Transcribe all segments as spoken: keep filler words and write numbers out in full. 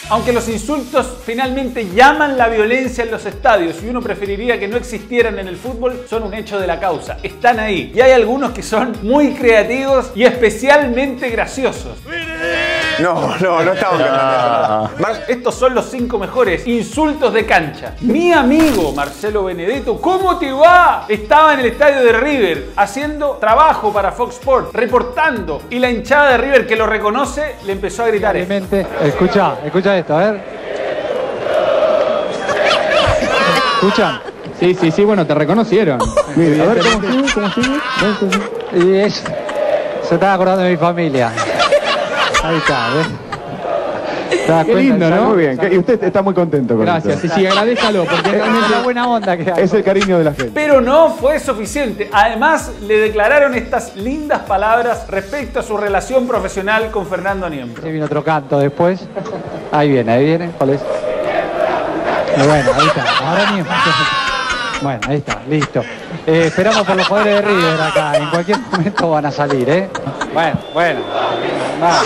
Aunque los insultos finalmente llaman la violencia en los estadios y uno preferiría que no existieran en el fútbol, son un hecho de la causa. Están ahí. Y hay algunos que son muy creativos y especialmente graciosos. No, no, no estamos cantando. Estos son los cinco mejores insultos de cancha. Mi amigo Marcelo Benedetto, ¿cómo te va? Estaba en el estadio de River haciendo trabajo para Fox Sports, reportando, y la hinchada de River, que lo reconoce, le empezó a gritar. Escucha, escucha esto, a ver. ¿Escuchan? Sí, sí, sí, bueno, te reconocieron. Muy bien. A ver, ¿cómo sigue? ¿Cómo sigue? Y es, se estaba acordando de mi familia. Ahí está, ¿ves? Qué lindo, ¿no? Muy bien. Y usted está muy contento con Gracias, esto. sí, sí, agradéjalo, porque realmente la buena onda que hay. Es el cariño de la gente. Pero no fue suficiente. Además, le declararon estas lindas palabras respecto a su relación profesional con Fernando Niembro. Sí, viene otro canto después. Ahí viene, ahí viene. ¿Cuál es? Bueno, ahí está. Ahora Niembro. Bueno, ahí está, listo. Eh, esperamos por los jugadores de River acá. En cualquier momento van a salir, ¿eh? Bueno, bueno. Va.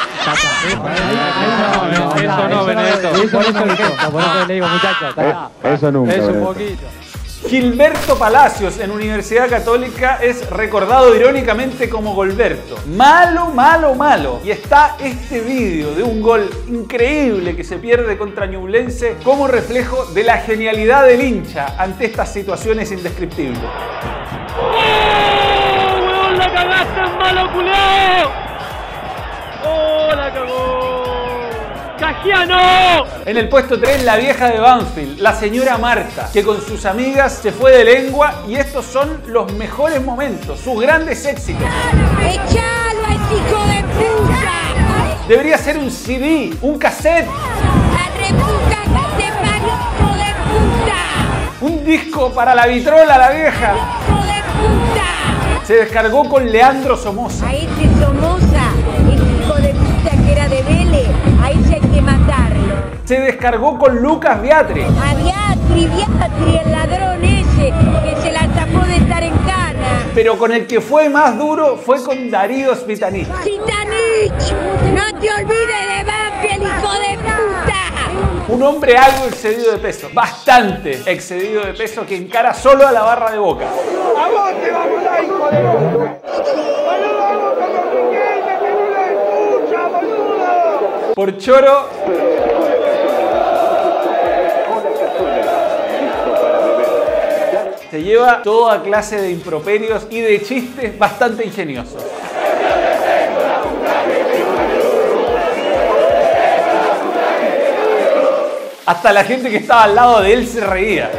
Eso no, Benedetto. Por eso le gesto, por eso le digo, muchachos, Eso nunca. es un Benedetto. poquito. Gilberto Palacios en Universidad Católica es recordado irónicamente como Golberto. Malo, malo, malo. Y está este vídeo de un gol increíble que se pierde contra Ñublense como reflejo de la genialidad del hincha ante estas situaciones indescriptibles. ¡Oh, huevón, la cagaste, malo culiao! ¡Oh, la cagó! ¡Cajiano! En el puesto tres, la vieja de Banfield, la señora Marta, que con sus amigas se fue de lengua, y estos son los mejores momentos, sus grandes éxitos. ¡Echalo a ese hijo de puta! Debería ser un C D, un cassette, ¡La reputa que te parió, hijo de puta! un disco para la vitrola, la vieja. ¡Hijo de puta! Se descargó con Leandro Somoza. A ese Somoza, ese hijo de puta que era de Vélez, ahí sí hay que matarlo. Se descargó con Lucas Biatri. A Biatri, Biatri, el ladrón ese, que se la tapó de estar en cana. Pero con el que fue más duro fue con Darío Spitanich. ¡Zitanich! ¡No te olvides de Banfield, hijo de puta! Un hombre algo excedido de peso, bastante excedido de peso, que encara solo a la barra de Boca. ¡A vos te vamos a dar, hijo de puta! ¡Boludo, vamos con los riqueños que no lo escucha, boludo! Por choro, se lleva toda clase de improperios y de chistes bastante ingeniosos. Hasta la gente que estaba al lado de él se reía.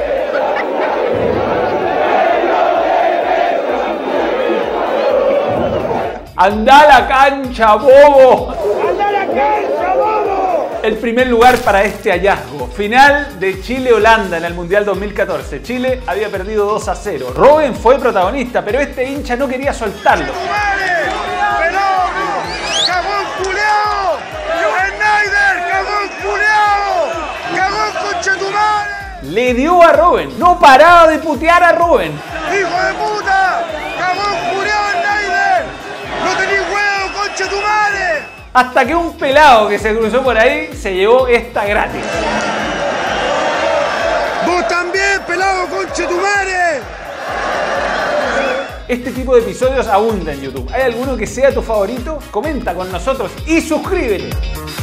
¡Anda a la cancha, bobo! ¡Anda a la cancha, bobo! El primer lugar para este hallazgo. Final de Chile-Holanda en el Mundial dos mil catorce. Chile había perdido dos a cero. Robben fue el protagonista, pero este hincha no quería soltarlo. ¡Fenómeno! ¡Cagón culeado! ¡Schneider! ¡Cagón culeado! ¡Cagón conchetumare! Le dio a Robben. No paraba de putear a Robben. ¡Hijo de puta! ¡Cagón culeado, Schneider! ¡No tenés huevo, conchetumare! Hasta que un pelado que se cruzó por ahí se llevó esta gratis. ¡Vos también, pelado, conchetumare! Este tipo de episodios abunda en YouTube. ¿Hay alguno que sea tu favorito? Comenta con nosotros y suscríbete.